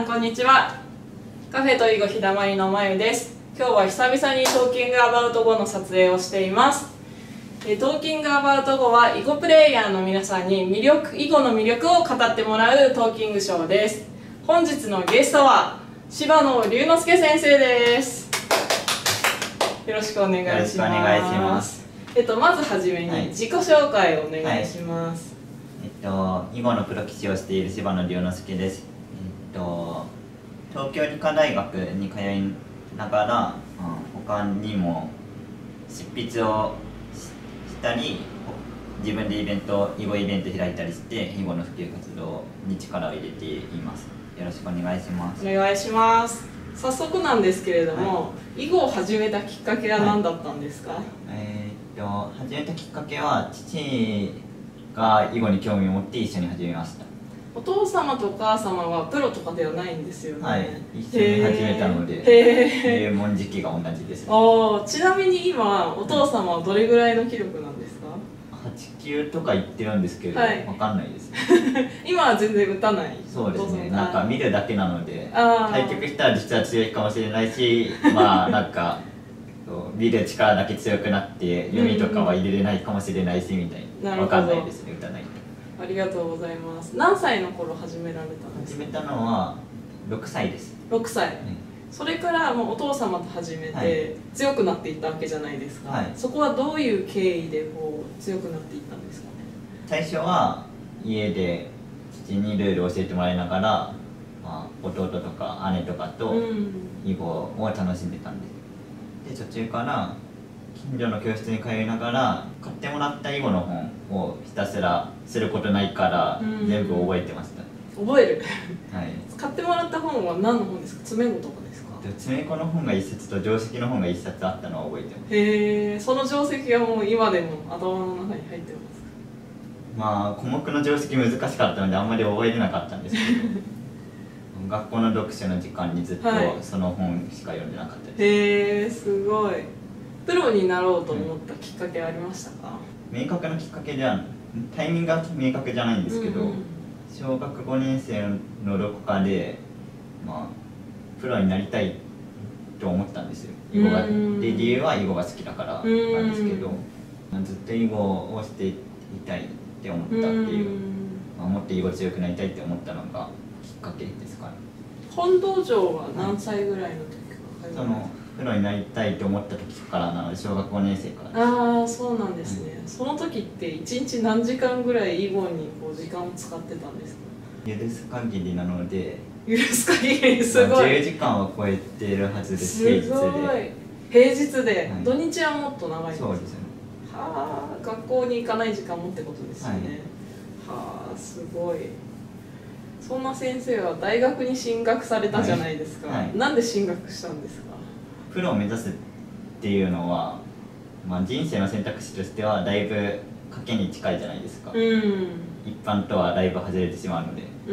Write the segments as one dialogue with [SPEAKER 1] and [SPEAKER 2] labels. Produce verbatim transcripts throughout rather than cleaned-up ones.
[SPEAKER 1] こんにちは。カフェと囲碁ひだまりのまゆです。今日は久々にトーキングアバウトごの撮影をしています。トーキングアバウトごは囲碁プレイヤーの皆さんに魅力囲碁の魅力を語ってもらうトーキングショーです。本日のゲストは芝野龍之介先生です。よろしくお願いします。えっとまずはじめに自己紹介をお願いします。
[SPEAKER 2] はいはい、えっと囲碁のプロ棋士をしている芝野龍之介です。えっと東京理科大学に通いながら、うん、他にも執筆をしたり、自分でイベント囲碁イベント開いたりして囲碁の普及活動に力を入れています。よろしくお願いします。
[SPEAKER 1] お願いします。早速なんですけれども、はい、囲碁を始めたきっかけは何だったんですか？はい、
[SPEAKER 2] えー、っと始めたきっかけは父が囲碁に興味を持って一緒に始めました。
[SPEAKER 1] お父様とお母様はプロとかではないんですよね。
[SPEAKER 2] はい、一緒に始めたので入門時期が同じです。
[SPEAKER 1] ああ、ちなみに今お父様はどれぐらいの記録なんですか？
[SPEAKER 2] はちきゅうとか言ってるんですけど、はい、わかんないです。
[SPEAKER 1] 今は全然打たない。
[SPEAKER 2] そうですね。なんか見るだけなので、対局したら実は強いかもしれないし、まあなんか見る力だけ強くなって読みとかは入れれないかもしれないしみたいな。わかんないですね。打たないと。
[SPEAKER 1] ありがとうございます。何歳の頃始められたんですか？
[SPEAKER 2] 始めたのはろくさいです。
[SPEAKER 1] ろくさい。うん、それからもうお父様と始めて強くなっていったわけじゃないですか。はい、そこはどういう経緯でこう強くなっていったんですかね？
[SPEAKER 2] 最初は家で父にルールを教えてもらいながら、まあ、弟とか姉とかと囲碁を楽しんでたんです。で途中から近所の教室に通いながら買ってもらった囲碁の本をひたすらすることないから全部覚えてました。
[SPEAKER 1] 覚える
[SPEAKER 2] はい、
[SPEAKER 1] 買ってもらった本は何の本ですか？詰碁とかですか？
[SPEAKER 2] 詰碁の本がいっさつと定石の本がいっさつあったのを覚えてます。
[SPEAKER 1] へえ、その定石はもう今でも頭の中に入ってますか？
[SPEAKER 2] まあ古目の定石難しかったのであんまり覚えれなかったんですけど学校の読書の時間にずっとその本しか読んでなかったです。
[SPEAKER 1] へえ、すごい。プロになろうと思ったきっかけありましたか？
[SPEAKER 2] 明確なきっかけではタイミングが明確じゃないんですけど、うんうん、小学ごねん生のどこかで、まあ、プロになりたいと思ったんですよ。囲碁がで理由は囲碁が好きだからなんですけど、ずっと囲碁をしていたいって思ったっていう、まあ、もっと囲碁強くなりたいって思ったのがきっかけですかね。
[SPEAKER 1] 本道場は何歳ぐらいの時から通いました？
[SPEAKER 2] そのプロになりたいと思った時からなので小学ごねん生からです。
[SPEAKER 1] ああ、そうなんですね。うん、その時って一日何時間ぐらい囲碁にこう時間を使ってたんですか？
[SPEAKER 2] 許す限りなので。
[SPEAKER 1] 許す限りすごい。
[SPEAKER 2] じゅうじかんは超えてるはずです。平日で。
[SPEAKER 1] 平日で、はい、土日はもっと長いんですか？
[SPEAKER 2] そうですね。
[SPEAKER 1] はあ、学校に行かない時間もってことですよね。はい、はあ、すごい。そんな先生は大学に進学されたじゃないですか。はいはい、なんで進学したんですか？
[SPEAKER 2] プロを目指すっていうのは、まあ、人生の選択肢としてはだいぶ賭けに近いじゃないですか。うん、一般とはだいぶ外れてしまうので。うん、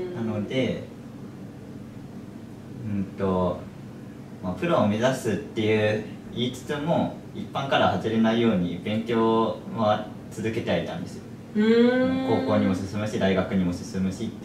[SPEAKER 2] なので、うんとまあ、プロを目指すっていう言いつつも一般から外れないように勉強は続けてはいたんですよ。高校にも進むし大学にも進むしって。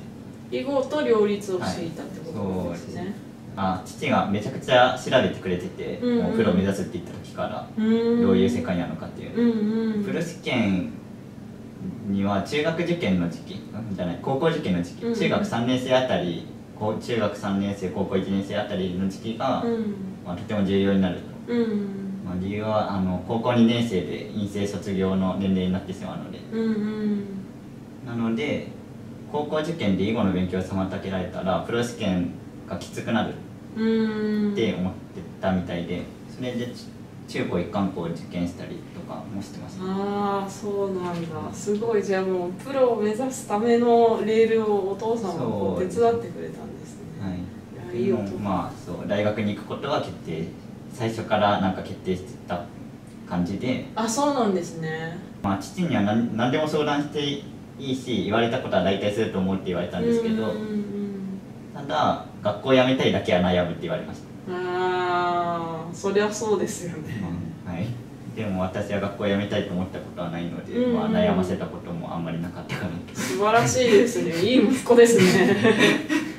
[SPEAKER 1] 囲碁と両立をしていたってことですね。はい、
[SPEAKER 2] あ、父がめちゃくちゃ調べてくれてて、うんうん、もうプロを目指すって言った時からどういう世界なのかっていう、うんうん、プロ試験には中学受験の時期じゃない高校受験の時期、うんうん、中学さんねん生あたり中学さんねん生高校いちねん生あたりの時期が、うん、まあ、とても重要になると、うん、まあ、理由はあの高校にねん生で院生卒業の年齢になってしまうので、うんうん、なので高校受験で囲碁の勉強を妨げられたらプロ試験がきつくなるって思ってたみたいで、それで中高一貫校を受験したりとかもしてました。
[SPEAKER 1] ああ、そうなんだ。すごい。じゃあもうプロを目指すためのレールをお父さんがこう手伝ってくれたんですね。
[SPEAKER 2] はい。いや、いい音。まあそう大学に行くことは決定最初からなんか決定してた感じで。
[SPEAKER 1] あ、そうなんですね。
[SPEAKER 2] まあ父には何何でも相談していいし言われたことは大体すると思うって言われたんですけど、ただ学校辞めたいだけは悩むって言われました。
[SPEAKER 1] ああ、そりゃそうですよね。
[SPEAKER 2] うん、はい。でも私は学校を辞めたいと思ったことはないので、まあ、悩ませたこともあんまりなかったかなと。
[SPEAKER 1] 素晴らしいですね。いい息子ですね。その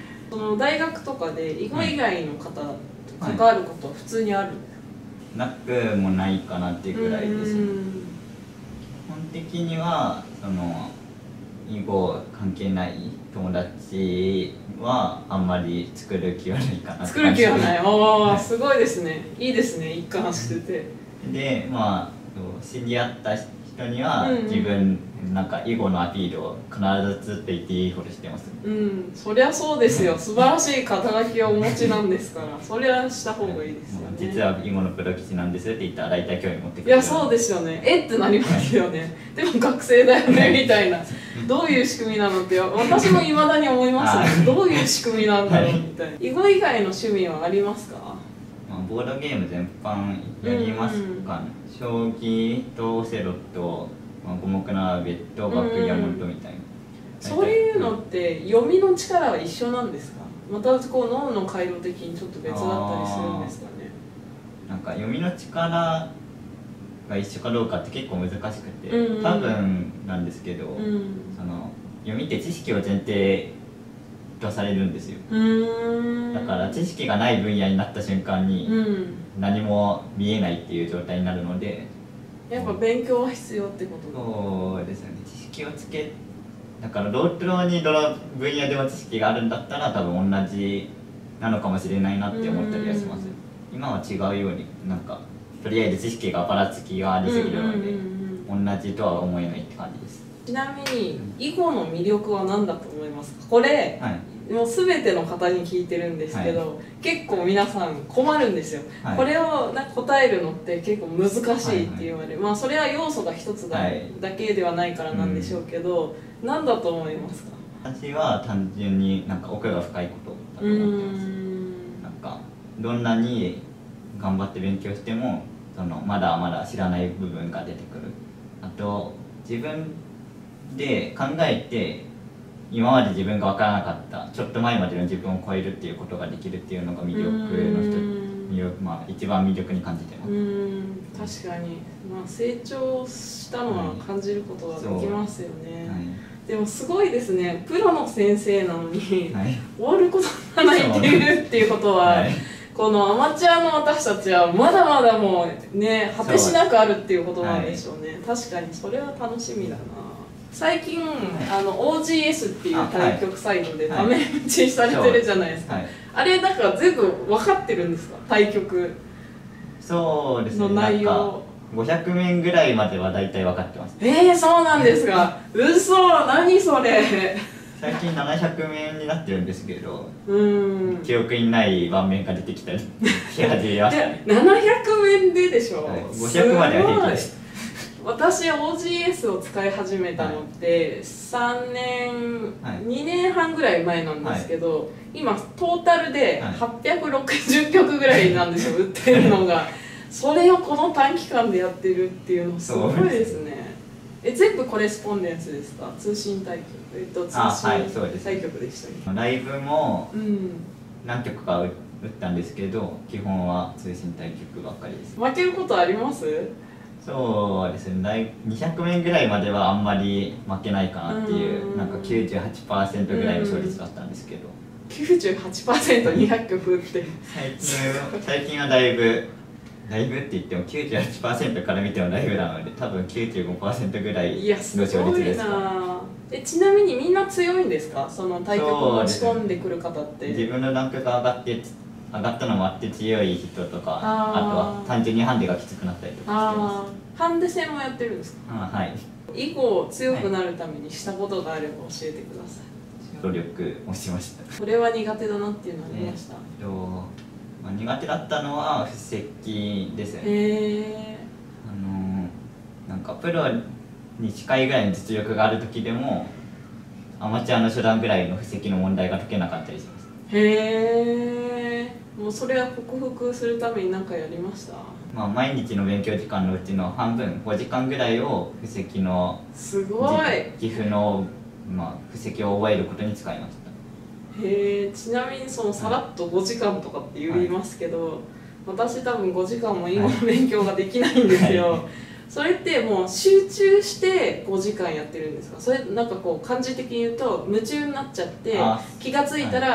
[SPEAKER 1] の大学とかで囲碁以外の方と関わることは普通にある、
[SPEAKER 2] なくもないかなっていうぐらいですね。基本的にはその囲碁関係ない友達はあんまり作る気はないかなって
[SPEAKER 1] 作る気はない。ああ、すごいですね。いいですね、一貫してて。
[SPEAKER 2] で、まあ知り合った人には自分なんか囲碁のアピールを必ずって言っていいほどしてます。
[SPEAKER 1] うん、そりゃそうですよ。素晴らしい肩書きをお持ちなんですから、そりゃした方がいいですよね。
[SPEAKER 2] 実は囲碁のプロ棋士なんですって言ったら大体興味持ってくる。
[SPEAKER 1] いや、そうですよね。えってなりますよね。でも学生だよねみたいな。どういう仕組みなのって私も未だに思いますね。どういう仕組みなんだろうみたいな。囲碁以外の趣味はありますか？
[SPEAKER 2] まあ、ボードゲーム全般やりますかね。将棋とオセロと、まあ、五目並べとバックギャモンとみたいな。
[SPEAKER 1] そういうのって読みの力は一緒なんですか？またこう脳の回路的にちょっと別だったりするんですかね。
[SPEAKER 2] なんか読みの力が一緒かどうかって結構難しくて、
[SPEAKER 1] うんうん、
[SPEAKER 2] 多分なんですけど、うん、その読みって知識を前提とされるんですよ。だから知識がない分野になった瞬間に何も見えないっていう状態になるので、
[SPEAKER 1] やっぱ勉強は必要ってこと
[SPEAKER 2] だ。そうですよね。知識をつけだからどプロにどの分野でも知識があるんだったら多分同じなのかもしれないなって思ったりはします。今は違うようになんかとりあえず知識がばらつきがありすぎるので同じとは思えないって感じです。
[SPEAKER 1] ちなみに囲碁の魅力は何だと思いますか？これ、はい、もう全ての方に聞いてるんですけど、はい、結構皆さん困るんですよ、はい、これをなんか答えるのって結構難しいって言われる、はいはい、まあそれは要素が一つだ、はい、だけではないからなんでしょうけど、うん、何だと思いますか？
[SPEAKER 2] 私は単純になんか奥が深いことだと思ってます。なんかどんなに頑張って勉強してもそのまだまだ知らない部分が出てくる。あと自分で考えて今まで自分が分からなかったちょっと前までの自分を超えるっていうことができるっていうのが魅力の一つ、魅力、まあ、一番魅力に感じてます。
[SPEAKER 1] うーん、確かに、まあ、成長したのは感じることができますよね、はいはい、でもすごいですね。プロの先生なのに、はい、終わることがないっていうっていうことは、はい、このアマチュアの私たちはまだまだもうね果てしなくあるっていうことなんでしょうね、はい、確かにそれは楽しみだな。最近、はい、あの オージーエス っていう対局サイトでタメ口されてるじゃないですか、はいはい、あれだから全部分かってるんですか？対局
[SPEAKER 2] そうですね、
[SPEAKER 1] の内容
[SPEAKER 2] ごひゃくめんぐらいまでは大体分かってます。
[SPEAKER 1] えー、そうなんですか？嘘、何それ。
[SPEAKER 2] 最近ななひゃくめんになってるんですけど、うん記憶にない盤面が出てきたりし始めましたね。
[SPEAKER 1] ななひゃくめんででしょ、はい、
[SPEAKER 2] ごひゃくまでは平気です。
[SPEAKER 1] 私 オージーエス を使い始めたのってさんねん、はい、にねんはんぐらい前なんですけど、はい、今トータルではっぴゃくろくじゅっきょくぐらいなんですよ、売ってるのが。それをこの短期間でやってるっていうのすごいですね。え、全部コレスポンデンスですか？通信対局、えっと、通信対局でしたね、
[SPEAKER 2] はい、ライブも何局か打ったんですけど、基本は通信対局ばっかりです。
[SPEAKER 1] 負けることあります？
[SPEAKER 2] そうですね、にひゃくめんぐらいまではあんまり負けないかなっていう、なんか きゅうじゅうはちパーセント ぐらいの勝率だったんですけど、
[SPEAKER 1] きゅうじゅうはちパーセントにひゃくきょくって
[SPEAKER 2] 最近最近はだいぶだいぶって言っても きゅうじゅうはちパーセント から見てもだいぶなので、多分 きゅうじゅうごパーセント ぐらいの勝率ですか。
[SPEAKER 1] え、ちなみにみんな強いんですか？その対局を持ち込んでくる方って。
[SPEAKER 2] 自分のランクが上がって上がったのもあって強い人とか、 あ, あとは単純にハンデがきつくなったりとかしてます。
[SPEAKER 1] ハンデ戦もやってるんですか？
[SPEAKER 2] あ、はい。
[SPEAKER 1] 囲碁強くなるためにしたことがあれば教えてください。
[SPEAKER 2] 努力をしました。
[SPEAKER 1] これは苦手だなっていうのはありました？
[SPEAKER 2] えーとまあ、苦手だったのは布石ですね。
[SPEAKER 1] へ
[SPEAKER 2] あのー、なんかプロに近いぐらいの実力がある時でもアマチュアの初段ぐらいの布石の問題が解けなかったりします。
[SPEAKER 1] へえ。もうそれは克服するために何かやりました？
[SPEAKER 2] まあ、毎日の勉強時間のうちの半分ごじかんぐらいを布石の
[SPEAKER 1] すごい
[SPEAKER 2] 岐阜の、まあ、布石を覚えることに使いました。
[SPEAKER 1] へえ。ちなみにそのさらっとごじかんとかって言いますけど、はい、私多分ごじかんも囲碁の勉強ができないんですよ、はい、それってもう集中してごじかんやってるんですか？それなんかこう感じ的に言うと夢中になっちゃって気がついたら、はい、あ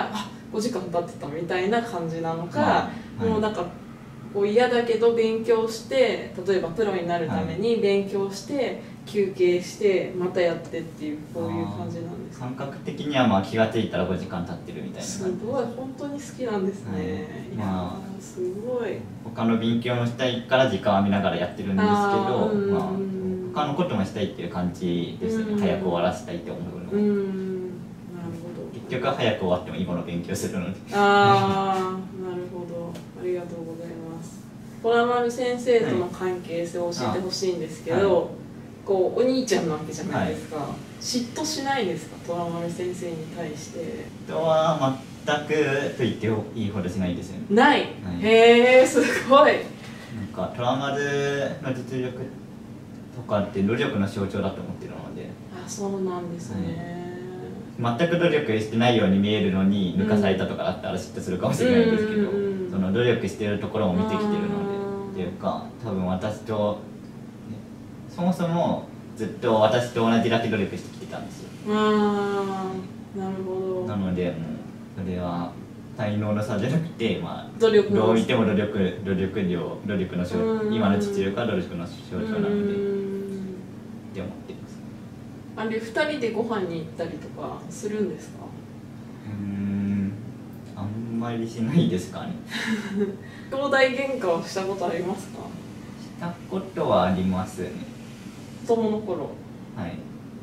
[SPEAKER 1] ごじかん経ってたみたいな感じなのか、
[SPEAKER 2] はいはい、
[SPEAKER 1] もうなんかこう嫌だけど勉強して例えばプロになるために勉強して休憩してまたやってっていうこういう感じなんですか。
[SPEAKER 2] 感覚的にはまあ気が付いたらごじかん経ってるみたいな感じ。
[SPEAKER 1] すごい本当に好きなんですね、はい、いや、まあ、すごい
[SPEAKER 2] 他の勉強もしたいから時間を見ながらやってるんですけど、まあ、他のこともしたいっていう感じですね。早く終わらせたいって思うのは。うん、なるほど。結局早く終わっても囲碁の勉強するので。
[SPEAKER 1] ああ、なるほど。ありがとうございます。虎丸先生との関係性を教えてほしいんですけど、はい、こうお兄ちゃんなわけじゃないですか、はい、嫉妬しないですか、虎丸先生に対して。
[SPEAKER 2] 嫉妬は全くと言っていいほどしないですよね。
[SPEAKER 1] ない、はい、へえ、すごい。
[SPEAKER 2] なんか虎丸の実力とかって努力の象徴だと思ってるので。
[SPEAKER 1] あ、そうなんですね、
[SPEAKER 2] はい、全く努力してないように見えるのに抜かされたとかだったら嫉妬するかもしれないんですけど、その努力してるところを見てきてるのでっていうか、多分私とそもそもずっと私と同じだけ努力してきてたんですよ。
[SPEAKER 1] ああ、なるほど。
[SPEAKER 2] なのでもうそれは才能の差じゃなくて、まあ、
[SPEAKER 1] 努力の
[SPEAKER 2] どう見ても努力努力量努力の象徴、今の実力は努力の象徴なのでって思ってます。
[SPEAKER 1] あれふたりでご飯に行ったりとかするんですか？
[SPEAKER 2] うーん、あんまりしないですかね。
[SPEAKER 1] 兄弟喧嘩はしたことありますか？
[SPEAKER 2] したことはありますね。
[SPEAKER 1] 子供の頃。
[SPEAKER 2] はい。はい。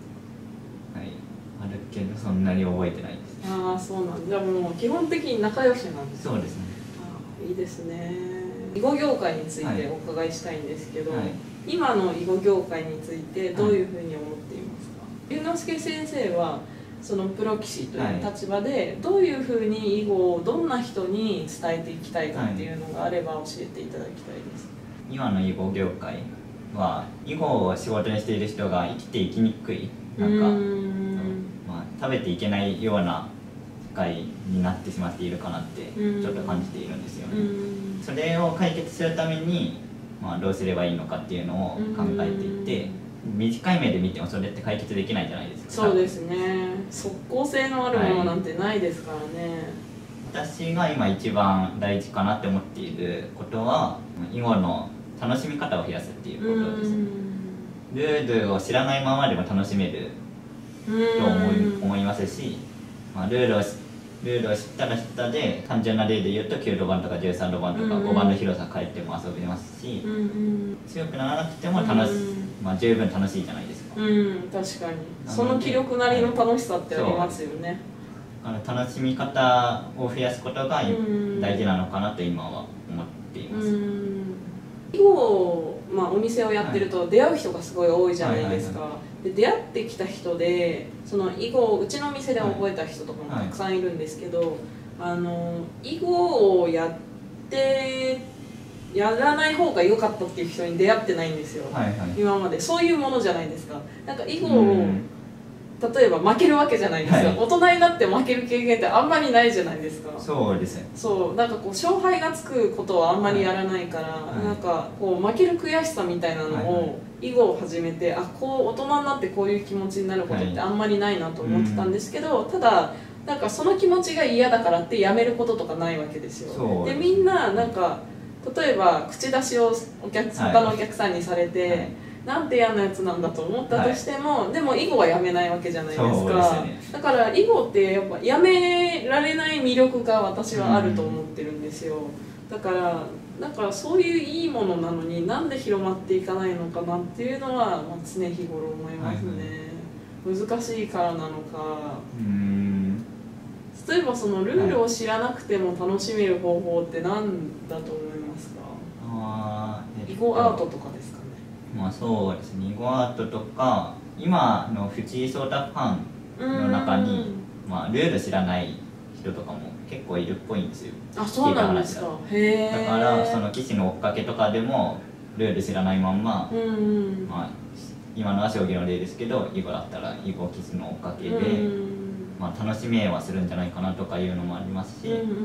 [SPEAKER 2] あるけどそんなに覚えてないです。
[SPEAKER 1] ああ、そうなんだ。じゃあもう基本的に仲良しなんですね。
[SPEAKER 2] そうですね。
[SPEAKER 1] ああ、いいですね。囲碁業界についてお伺いしたいんですけど、はい、今の囲碁業界についてどういうふうに思っていますか？龍之介先生はそのプロ棋士という立場でどういうふうに囲碁をどんな人に伝えていきたいかっていうのがあれば教えていただきたいです。
[SPEAKER 2] 今の囲碁業界は囲碁を仕事にしている人が生きていきにくい、なんかまあ、食べていけないような世界になってしまっているかなってちょっと感じているんですよね。それを解決するために、まあ、どうすればいいのかっていうのを考えていて、短い目で見てもそれって解決できないじゃないですか。
[SPEAKER 1] そうですね。即効性のあるものなんてないですからね。
[SPEAKER 2] はい、私が今一番大事かなって思っていることは囲碁の楽しみ方を増やすっていうことです。ルールを知らないままでも楽しめると思い、思いますし、まあ、ルールをルールを知ったら知ったで、単純な例で言うときゅう路盤とかじゅうさん路盤とかごばんの広さ変えても遊べますし、うんうん、強くならなくても楽し、まあ、十分楽しいじゃないですか。うん、
[SPEAKER 1] 確かにその気力なりの楽しさってありますよね。
[SPEAKER 2] あの楽しみ方を増やすことが大事なのかなと今は思っています。
[SPEAKER 1] 囲碁を、まあ、お店をやってると出会う人がすごい多いじゃないですか。で出会ってきた人でその囲碁をうちの店で覚えた人とかもたくさんいるんですけど、はい、あの囲碁をやってやらない方が良かったっていう人に出会ってないんですよ、はいはい、今まで。そういうものじゃないですか。なんか囲碁を例えば負けるわけじゃないですか、はい、大人になって負ける経験ってあんまりないじゃないですか。
[SPEAKER 2] そうですね。
[SPEAKER 1] そうなんかこう勝敗がつくことはあんまりやらないから、はい、なんかこう負ける悔しさみたいなのを囲碁を始めて、あこう大人になってこういう気持ちになることってあんまりないなと思ってたんですけど、はい、ただなんかその気持ちが嫌だからってやめることとかないわけですよ。でみんななんか例えば口出しをお客他のお客さんにされて、はいはい、なんて嫌なやつなんだと思ったとしても、はい、でも囲碁はやめないわけじゃないですか。ね、だから囲碁ってやっぱやめられない魅力が私はあると思ってるんですよ。だからだからそういういいものなのになんで広まっていかないのかなっていうのは、まあ、常日頃思いますね。はいはい、難しいからなのか。うーん例えばそのルールを知らなくても楽しめる方法って何だと思いますか？あ、えっと、囲碁アートとかですかね。
[SPEAKER 2] まあそうですね、囲碁アートとか今の藤井聡太ファンの中に、まあ、ルール知らない人とかも結構いるっぽいんですよ。
[SPEAKER 1] あ、そうなんですか。
[SPEAKER 2] へー。だからその棋士の追っかけとかでもルール知らないまんま、うん、まあ、今のは将棋の例ですけど囲碁だったら囲碁棋士の追っかけで、まあ、楽しめはするんじゃないかなとかいうのもありますし、うんうん、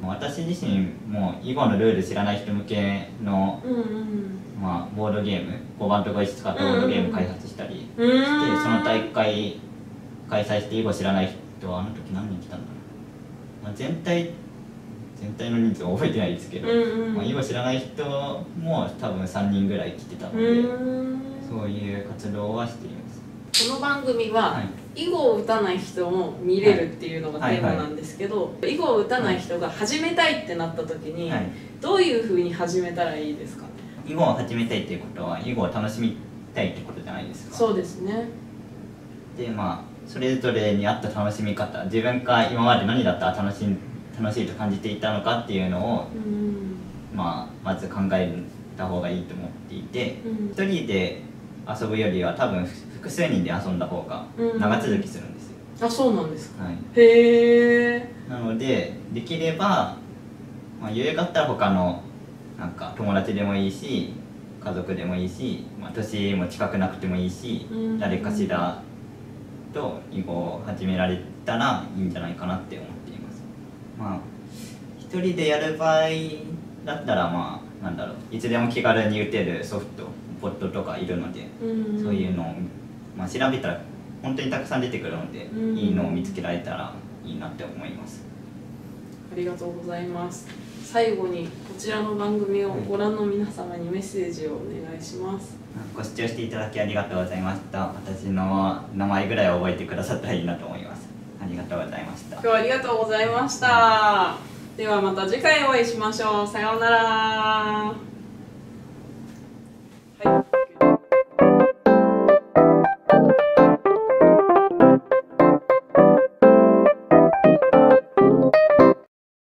[SPEAKER 2] 私自身も囲碁のルール知らない人向けの、うんうん、まあ、ボードゲームごばんとごいち使ったボードゲーム開発したりして、うん、その大会開催して囲碁知らない人はあの時何人来たんだろう、 まあ、全体全体の人数は覚えてないですけど、うんうん、まあ、囲碁知らない人も多分さんにんぐらい来てたので、そういう活動はしています。
[SPEAKER 1] この番組は囲碁を打たない人も見れるっていうのがテーマなんですけど、囲碁を打たない人が始めたいってなった時にどういうふうに始めたらいいですかね。
[SPEAKER 2] 囲碁を始めたいっていうことは囲碁を楽しみたいってことじゃないですか。
[SPEAKER 1] そうですね。
[SPEAKER 2] でまあそれぞれに合った楽しみ方、自分が今まで何だったら楽しい楽しいと感じていたのかっていうのを、うん、まあ、まず考えた方がいいと思っていて、うん、一人で遊ぶよりは多分複数人で遊んだ方が長続きするんですよ。
[SPEAKER 1] うん、あ、そうなんですか。
[SPEAKER 2] はい、
[SPEAKER 1] へえ。
[SPEAKER 2] なのでできれば、まあ、余裕があったら他のなんか友達でもいいし家族でもいいし、まあ、年も近くなくてもいいし、うん、誰かしらと囲碁を始められたらいいんじゃないかなって思っています。まあ一人でやる場合だったらまあなんだろういつでも気軽に打てるソフトボットとかいるので、うん、そういうのを、まあ、調べたら本当にたくさん出てくるので、うん、いいのを見つけられたらいいなって思います。
[SPEAKER 1] ありがとうございます。最後にこちらの番組をご覧の皆様にメッセージをお願いします。
[SPEAKER 2] ご視聴していただきありがとうございました。私の名前ぐらい覚えてくださったらいいなと思います。ありがとうございました。
[SPEAKER 1] 今日はありがとうございました。ではまた次回お会いしましょう。さようなら。